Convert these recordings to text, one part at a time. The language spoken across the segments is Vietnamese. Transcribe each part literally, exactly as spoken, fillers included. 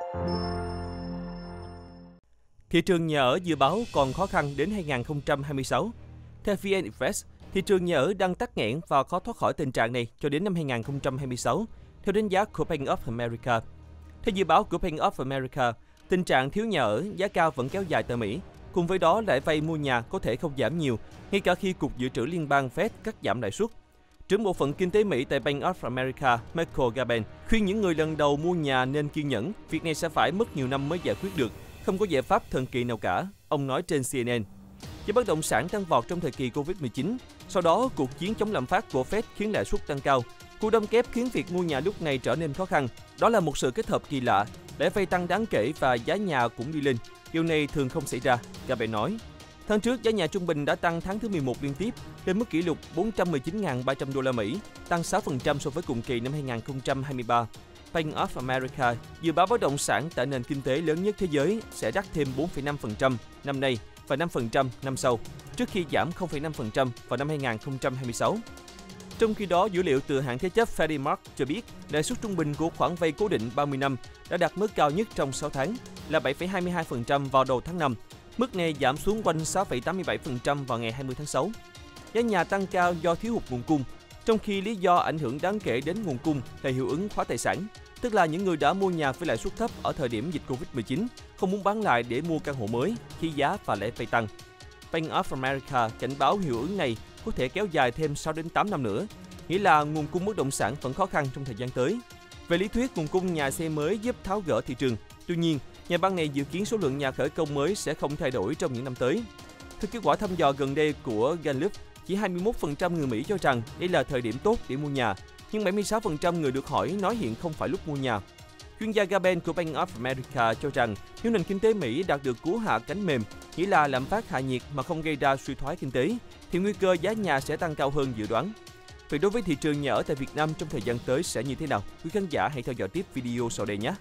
Thị trường nhà ở dự báo còn khó khăn đến hai nghìn không trăm hai mươi sáu. Theo vê en Invest, thị trường nhà ở đang tắc nghẽn và khó thoát khỏi tình trạng này cho đến năm hai nghìn không trăm hai mươi sáu, theo đánh giá của Bank of America. Theo dự báo của Bank of America, tình trạng thiếu nhà ở, giá cao vẫn kéo dài tại Mỹ. Cùng với đó, lãi vay mua nhà có thể không giảm nhiều, ngay cả khi Cục Dự trữ Liên bang Fed cắt giảm lãi suất. Trưởng bộ phận kinh tế Mỹ tại Bank of America, Michael Gaben, khuyên những người lần đầu mua nhà nên kiên nhẫn, việc này sẽ phải mất nhiều năm mới giải quyết được, không có giải pháp thần kỳ nào cả, ông nói trên xê en en. Giá bất động sản tăng vọt trong thời kỳ Covid mười chín, sau đó cuộc chiến chống lạm phát của Fed khiến lãi suất tăng cao. Cú đâm kép khiến việc mua nhà lúc này trở nên khó khăn. Đó là một sự kết hợp kỳ lạ, lãi vay tăng đáng kể và giá nhà cũng đi lên. Điều này thường không xảy ra, Gaben nói. Tháng trước, giá nhà trung bình đã tăng tháng thứ mười một liên tiếp, lên mức kỷ lục bốn trăm mười chín nghìn ba trăm đô la Mỹ, tăng sáu phần trăm so với cùng kỳ năm hai nghìn không trăm hai mươi ba. Bank of America dự báo bất động sản tại nền kinh tế lớn nhất thế giới sẽ đắt thêm bốn phẩy năm phần trăm năm nay và năm phần trăm năm sau, trước khi giảm không phẩy năm phần trăm vào năm hai nghìn không trăm hai mươi sáu. Trong khi đó, dữ liệu từ hãng thế chấp Freddie Mac cho biết lãi suất trung bình của khoản vay cố định ba mươi năm đã đạt mức cao nhất trong sáu tháng, là bảy phẩy hai mươi hai phần trăm vào đầu tháng năm. Mức này giảm xuống quanh sáu phẩy tám mươi bảy phần trăm vào ngày hai mươi tháng sáu. Giá nhà tăng cao do thiếu hụt nguồn cung, trong khi lý do ảnh hưởng đáng kể đến nguồn cung là hiệu ứng khóa tài sản, tức là những người đã mua nhà với lãi suất thấp ở thời điểm dịch Covid mười chín không muốn bán lại để mua căn hộ mới khi giá và lãi vay tăng. Bank of America cảnh báo hiệu ứng này có thể kéo dài thêm sáu đến tám năm nữa, nghĩa là nguồn cung bất động sản vẫn khó khăn trong thời gian tới. Về lý thuyết, nguồn cung nhà xe mới giúp tháo gỡ thị trường. Tuy nhiên, nhà băng này dự kiến số lượng nhà khởi công mới sẽ không thay đổi trong những năm tới. Theo kết quả thăm dò gần đây của Gallup, chỉ hai mươi mốt phần trăm người Mỹ cho rằng đây là thời điểm tốt để mua nhà, nhưng bảy mươi sáu phần trăm người được hỏi nói hiện không phải lúc mua nhà. Chuyên gia Gaben của Bank of America cho rằng nếu nền kinh tế Mỹ đạt được cú hạ cánh mềm, nghĩa là lạm phát hạ nhiệt mà không gây ra suy thoái kinh tế, thì nguy cơ giá nhà sẽ tăng cao hơn dự đoán. Vậy đối với thị trường nhà ở tại Việt Nam trong thời gian tới sẽ như thế nào? Quý khán giả hãy theo dõi tiếp video sau đây nhé!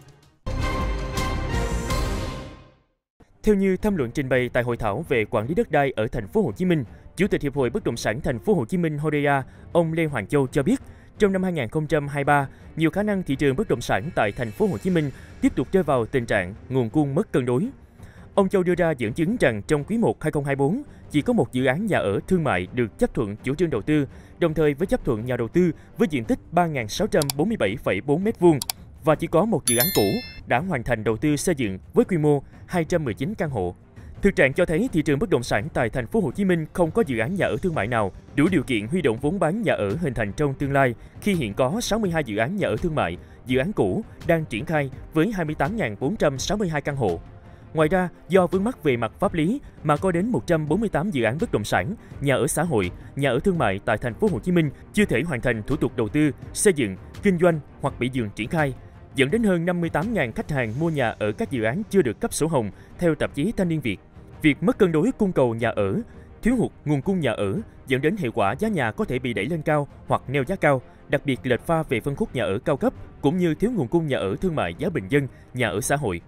Theo như tham luận trình bày tại hội thảo về quản lý đất đai ở thành phố Hồ Chí Minh, Chủ tịch Hiệp hội Bất động sản thành phố Hồ Chí Minh Hodeya, ông Lê Hoàng Châu cho biết, trong năm hai nghìn không trăm hai mươi ba, nhiều khả năng thị trường bất động sản tại thành phố Hồ Chí Minh tiếp tục rơi vào tình trạng nguồn cung mất cân đối. Ông Châu đưa ra dẫn chứng rằng trong quý một hai nghìn không trăm hai mươi tư, chỉ có một dự án nhà ở thương mại được chấp thuận chủ trương đầu tư, đồng thời với chấp thuận nhà đầu tư với diện tích ba nghìn sáu trăm bốn mươi bảy phẩy bốn mét vuông và chỉ có một dự án cũ đã hoàn thành đầu tư xây dựng với quy mô hai trăm mười chín căn hộ. Thực trạng cho thấy thị trường bất động sản tại thành phố Hồ Chí Minh không có dự án nhà ở thương mại nào đủ điều kiện huy động vốn bán nhà ở hình thành trong tương lai, khi hiện có sáu mươi hai dự án nhà ở thương mại, dự án cũ đang triển khai với hai mươi tám nghìn bốn trăm sáu mươi hai căn hộ. Ngoài ra, do vướng mắc về mặt pháp lý mà có đến một trăm bốn mươi tám dự án bất động sản, nhà ở xã hội, nhà ở thương mại tại thành phố Hồ Chí Minh chưa thể hoàn thành thủ tục đầu tư, xây dựng, kinh doanh hoặc bị dừng triển khai, dẫn đến hơn năm mươi tám nghìn khách hàng mua nhà ở các dự án chưa được cấp sổ hồng, theo tạp chí Thanh niên Việt. Việc mất cân đối cung cầu nhà ở, thiếu hụt nguồn cung nhà ở dẫn đến hệ quả giá nhà có thể bị đẩy lên cao hoặc neo giá cao, đặc biệt lệch pha về phân khúc nhà ở cao cấp cũng như thiếu nguồn cung nhà ở thương mại giá bình dân, nhà ở xã hội.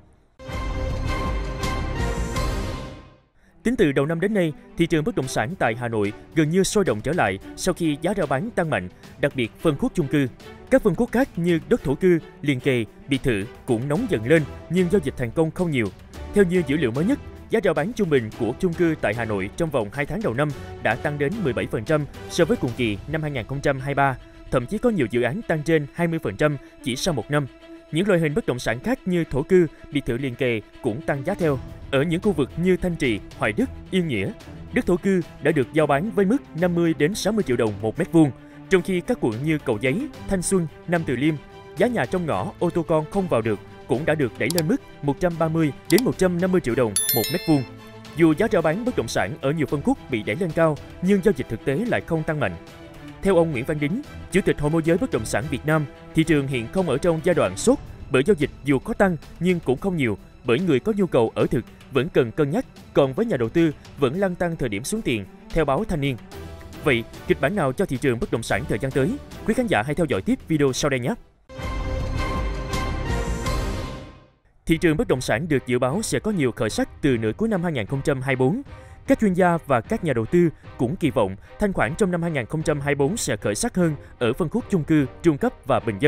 Tính từ đầu năm đến nay, thị trường bất động sản tại Hà Nội gần như sôi động trở lại sau khi giá rao bán tăng mạnh, đặc biệt phân khúc chung cư. Các phân khúc khác như đất thổ cư, liền kề, biệt thự cũng nóng dần lên nhưng giao dịch thành công không nhiều. Theo như dữ liệu mới nhất, giá rao bán trung bình của chung cư tại Hà Nội trong vòng hai tháng đầu năm đã tăng đến mười bảy phần trăm so với cùng kỳ năm hai nghìn không trăm hai mươi ba, thậm chí có nhiều dự án tăng trên hai mươi phần trăm chỉ sau một năm. Những loại hình bất động sản khác như thổ cư, biệt thự liền kề cũng tăng giá theo. Ở những khu vực như Thanh Trì, Hoài Đức, Yên Nghĩa, đất thổ cư đã được giao bán với mức năm mươi đến sáu mươi triệu đồng một mét vuông, trong khi các quận như Cầu Giấy, Thanh Xuân, Nam Từ Liêm, giá nhà trong ngõ ô tô con không vào được cũng đã được đẩy lên mức một trăm ba mươi đến một trăm năm mươi triệu đồng một mét vuông. Dù giá rao bán bất động sản ở nhiều phân khúc bị đẩy lên cao, nhưng giao dịch thực tế lại không tăng mạnh. Theo ông Nguyễn Văn Đính, Chủ tịch Hội môi giới bất động sản Việt Nam, thị trường hiện không ở trong giai đoạn sốt, bởi giao dịch dù có tăng nhưng cũng không nhiều, bởi người có nhu cầu ở thực vẫn cần cân nhắc, còn với nhà đầu tư vẫn lăn tăng thời điểm xuống tiền, theo báo Thanh niên. Vậy, kịch bản nào cho thị trường bất động sản thời gian tới? Quý khán giả hãy theo dõi tiếp video sau đây nhé! Thị trường bất động sản được dự báo sẽ có nhiều khởi sắc từ nửa cuối năm hai nghìn không trăm hai mươi tư. Các chuyên gia và các nhà đầu tư cũng kỳ vọng thanh khoản trong năm hai nghìn không trăm hai mươi tư sẽ khởi sắc hơn ở phân khúc chung cư, trung cấp và bình dân.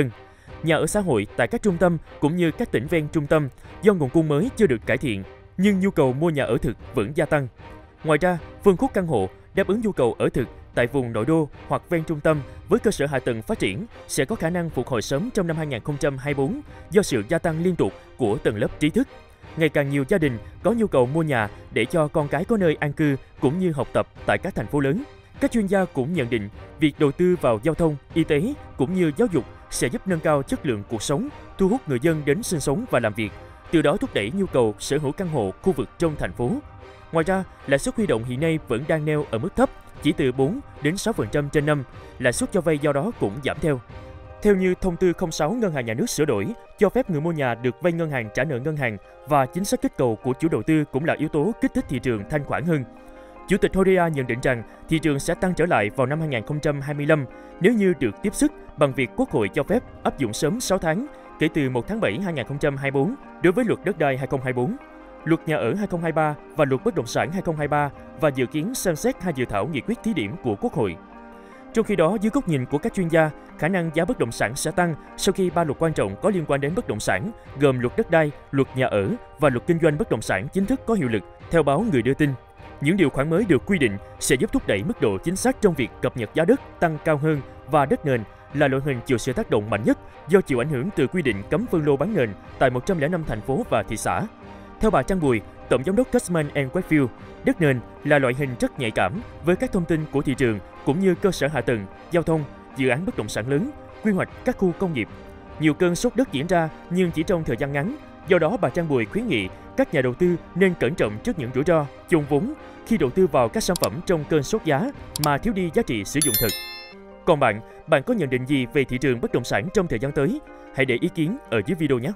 nhà ở xã hội tại các trung tâm cũng như các tỉnh ven trung tâm do nguồn cung mới chưa được cải thiện, nhưng nhu cầu mua nhà ở thực vẫn gia tăng. Ngoài ra, phân khúc căn hộ đáp ứng nhu cầu ở thực tại vùng nội đô hoặc ven trung tâm với cơ sở hạ tầng phát triển sẽ có khả năng phục hồi sớm trong năm hai nghìn không trăm hai mươi tư do sự gia tăng liên tục của tầng lớp trí thức. Ngày càng nhiều gia đình có nhu cầu mua nhà để cho con cái có nơi an cư cũng như học tập tại các thành phố lớn. Các chuyên gia cũng nhận định việc đầu tư vào giao thông, y tế cũng như giáo dục sẽ giúp nâng cao chất lượng cuộc sống, thu hút người dân đến sinh sống và làm việc, từ đó thúc đẩy nhu cầu sở hữu căn hộ khu vực trong thành phố. Ngoài ra, lãi suất huy động hiện nay vẫn đang neo ở mức thấp, chỉ từ bốn đến sáu phần trăm trên năm, lãi suất cho vay do đó cũng giảm theo. Theo như thông tư không sáu Ngân hàng Nhà nước sửa đổi, cho phép người mua nhà được vay ngân hàng trả nợ ngân hàng và chính sách kích cầu của chủ đầu tư cũng là yếu tố kích thích thị trường thanh khoản hơn. Chủ tịch Horea nhận định rằng thị trường sẽ tăng trở lại vào năm hai nghìn không trăm hai mươi lăm nếu như được tiếp sức bằng việc Quốc hội cho phép áp dụng sớm sáu tháng kể từ một tháng bảy năm hai nghìn không trăm hai mươi tư đối với luật đất đai hai nghìn không trăm hai mươi tư, luật nhà ở hai nghìn không trăm hai mươi ba và luật bất động sản hai nghìn không trăm hai mươi ba và dự kiến xem xét hai dự thảo nghị quyết thí điểm của Quốc hội. Trong khi đó, dưới góc nhìn của các chuyên gia, khả năng giá bất động sản sẽ tăng sau khi ba luật quan trọng có liên quan đến bất động sản gồm luật đất đai, luật nhà ở và luật kinh doanh bất động sản chính thức có hiệu lực, theo báo Người đưa tin. Những điều khoản mới được quy định sẽ giúp thúc đẩy mức độ chính xác trong việc cập nhật giá đất tăng cao hơn và đất nền là loại hình chịu sự tác động mạnh nhất do chịu ảnh hưởng từ quy định cấm phân lô bán nền tại một trăm lẻ năm thành phố và thị xã. Theo bà Trang Bùi, Tổng giám đốc Cushman and Wakefield, đất nền là loại hình rất nhạy cảm với các thông tin của thị trường cũng như cơ sở hạ tầng, giao thông, dự án bất động sản lớn, quy hoạch các khu công nghiệp. Nhiều cơn sốt đất diễn ra nhưng chỉ trong thời gian ngắn. Do đó, bà Trang Bùi khuyến nghị các nhà đầu tư nên cẩn trọng trước những rủi ro, chôn vốn khi đầu tư vào các sản phẩm trong cơn sốt giá mà thiếu đi giá trị sử dụng thực. Còn bạn, bạn có nhận định gì về thị trường bất động sản trong thời gian tới? Hãy để ý kiến ở dưới video nhé!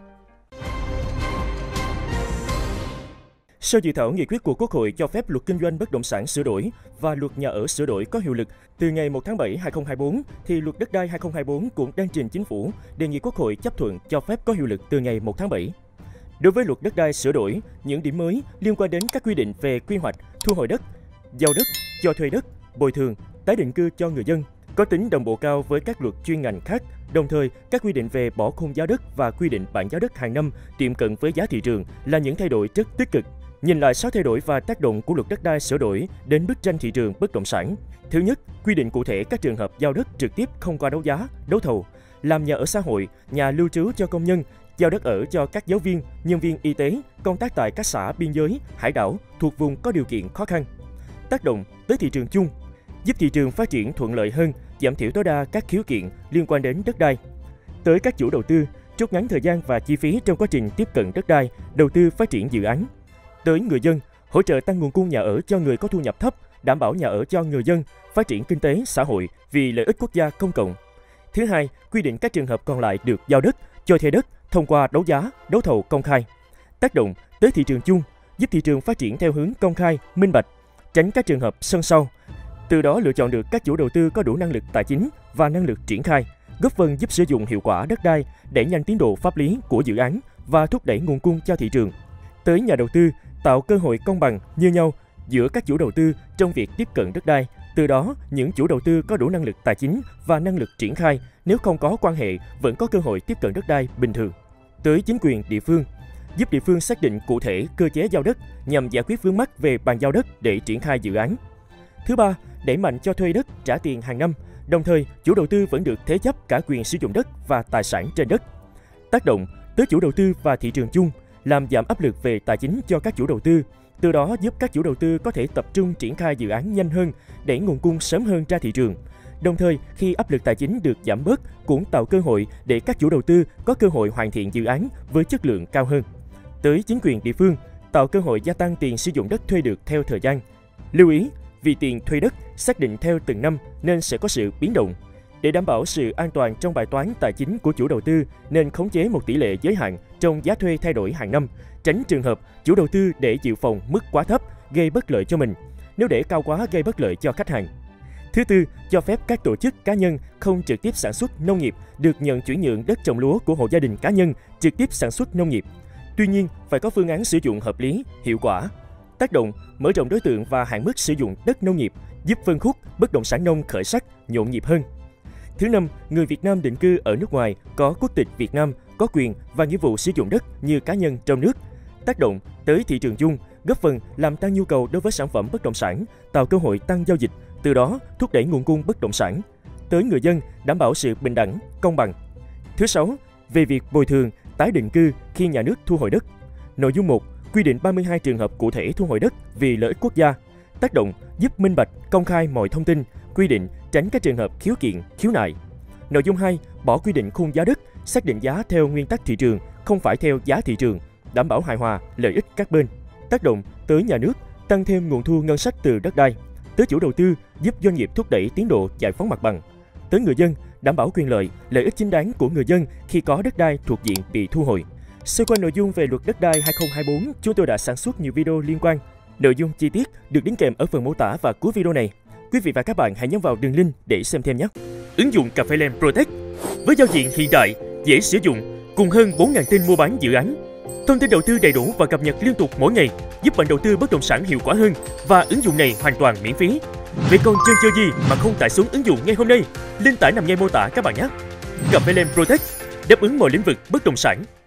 Sau dự thảo nghị quyết của Quốc hội cho phép luật kinh doanh bất động sản sửa đổi và luật nhà ở sửa đổi có hiệu lực từ ngày một tháng bảy năm hai nghìn không trăm hai mươi tư, thì luật đất đai hai nghìn không trăm hai mươi tư cũng đang trình Chính phủ đề nghị Quốc hội chấp thuận cho phép có hiệu lực từ ngày một tháng bảy. Đối với luật đất đai sửa đổi, những điểm mới liên quan đến các quy định về quy hoạch, thu hồi đất, giao đất, cho thuê đất, bồi thường, tái định cư cho người dân, có tính đồng bộ cao với các luật chuyên ngành khác. Đồng thời, các quy định về bỏ khung giá đất và quy định bảng giá đất hàng năm tiệm cận với giá thị trường là những thay đổi rất tích cực. Nhìn lại sáu thay đổi và tác động của luật đất đai sửa đổi đến bức tranh thị trường bất động sản. Thứ nhất, quy định cụ thể các trường hợp giao đất trực tiếp không qua đấu giá, đấu thầu, làm nhà ở xã hội, nhà lưu trú cho công nhân, giao đất ở cho các giáo viên, nhân viên y tế, công tác tại các xã biên giới, hải đảo thuộc vùng có điều kiện khó khăn. Tác động tới thị trường chung, giúp thị trường phát triển thuận lợi hơn, giảm thiểu tối đa các khiếu kiện liên quan đến đất đai. Tới các chủ đầu tư, rút ngắn thời gian và chi phí trong quá trình tiếp cận đất đai, đầu tư phát triển dự án. Tới người dân, hỗ trợ tăng nguồn cung nhà ở cho người có thu nhập thấp, đảm bảo nhà ở cho người dân, phát triển kinh tế, xã hội vì lợi ích quốc gia công cộng. Thứ hai, quy định các trường hợp còn lại được giao đất, cho thuê đất thông qua đấu giá, đấu thầu công khai. Tác động tới thị trường chung, giúp thị trường phát triển theo hướng công khai, minh bạch, tránh các trường hợp sân sau. Từ đó lựa chọn được các chủ đầu tư có đủ năng lực tài chính và năng lực triển khai, góp phần giúp sử dụng hiệu quả đất đai, đẩy nhanh tiến độ pháp lý của dự án và thúc đẩy nguồn cung cho thị trường. Tới nhà đầu tư, tạo cơ hội công bằng như nhau giữa các chủ đầu tư trong việc tiếp cận đất đai. Từ đó, những chủ đầu tư có đủ năng lực tài chính và năng lực triển khai, nếu không có quan hệ, vẫn có cơ hội tiếp cận đất đai bình thường. Tới chính quyền địa phương, giúp địa phương xác định cụ thể cơ chế giao đất nhằm giải quyết vướng mắc về bàn giao đất để triển khai dự án. Thứ ba, đẩy mạnh cho thuê đất trả tiền hàng năm, đồng thời chủ đầu tư vẫn được thế chấp cả quyền sử dụng đất và tài sản trên đất. Tác động tới chủ đầu tư và thị trường chung, làm giảm áp lực về tài chính cho các chủ đầu tư, từ đó giúp các chủ đầu tư có thể tập trung triển khai dự án nhanh hơn, đẩy nguồn cung sớm hơn ra thị trường. Đồng thời, khi áp lực tài chính được giảm bớt, cũng tạo cơ hội để các chủ đầu tư có cơ hội hoàn thiện dự án với chất lượng cao hơn. Tới chính quyền địa phương, tạo cơ hội gia tăng tiền sử dụng đất thuê được theo thời gian. Lưu ý, vì tiền thuê đất xác định theo từng năm nên sẽ có sự biến động. Để đảm bảo sự an toàn trong bài toán tài chính của chủ đầu tư, nên khống chế một tỷ lệ giới hạn trong giá thuê thay đổi hàng năm, tránh trường hợp chủ đầu tư để dự phòng mức quá thấp gây bất lợi cho mình, nếu để cao quá gây bất lợi cho khách hàng. Thứ tư, cho phép các tổ chức cá nhân không trực tiếp sản xuất nông nghiệp được nhận chuyển nhượng đất trồng lúa của hộ gia đình cá nhân trực tiếp sản xuất nông nghiệp. Tuy nhiên, phải có phương án sử dụng hợp lý, hiệu quả. Tác động, mở rộng đối tượng và hạn mức sử dụng đất nông nghiệp, giúp phân khúc bất động sản nông khởi sắc, nhộn nhịp hơn. Thứ năm, người Việt Nam định cư ở nước ngoài có quốc tịch Việt Nam có quyền và nghĩa vụ sử dụng đất như cá nhân trong nước. Tác động tới thị trường chung, góp phần làm tăng nhu cầu đối với sản phẩm bất động sản, tạo cơ hội tăng giao dịch, từ đó thúc đẩy nguồn cung bất động sản. Tới người dân, đảm bảo sự bình đẳng, công bằng. Thứ sáu, về việc bồi thường, tái định cư khi nhà nước thu hồi đất. Nội dung một, quy định ba mươi hai trường hợp cụ thể thu hồi đất vì lợi ích quốc gia. Tác động giúp minh bạch, công khai mọi thông tin, quy định tránh các trường hợp khiếu kiện, khiếu nại. Nội dung hai, bỏ quy định khung giá đất, xác định giá theo nguyên tắc thị trường, không phải theo giá thị trường, đảm bảo hài hòa lợi ích các bên. Tác động tới nhà nước, tăng thêm nguồn thu ngân sách từ đất đai. Tới chủ đầu tư, giúp doanh nghiệp thúc đẩy tiến độ giải phóng mặt bằng. Tới người dân, đảm bảo quyền lợi, lợi ích chính đáng của người dân khi có đất đai thuộc diện bị thu hồi. Xoay quanh nội dung về luật đất đai hai không hai tư, chúng tôi đã sản xuất nhiều video liên quan. Nội dung chi tiết được đính kèm ở phần mô tả và cuối video này. Quý vị và các bạn hãy nhấn vào đường link để xem thêm nhé. Ứng dụng Cà phê Land Protect với giao diện hiện đại, dễ sử dụng, cùng hơn bốn nghìn tin mua bán dự án. Thông tin đầu tư đầy đủ và cập nhật liên tục mỗi ngày, giúp bạn đầu tư bất động sản hiệu quả hơn, và ứng dụng này hoàn toàn miễn phí. Vậy còn chần chờ gì mà không tải xuống ứng dụng ngay hôm nay? Link tải nằm ngay mô tả các bạn nhé. Cà phê Land Protect đáp ứng mọi lĩnh vực bất động sản.